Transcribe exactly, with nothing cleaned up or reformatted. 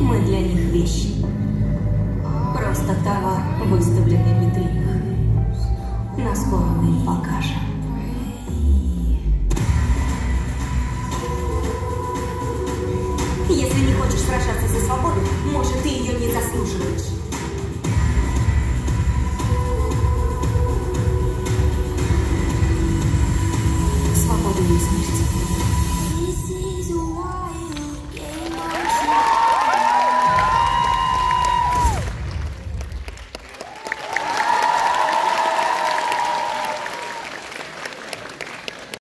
Мы для них вещи. Просто товар, выставленный в витринах. Наскоро мы им покажем.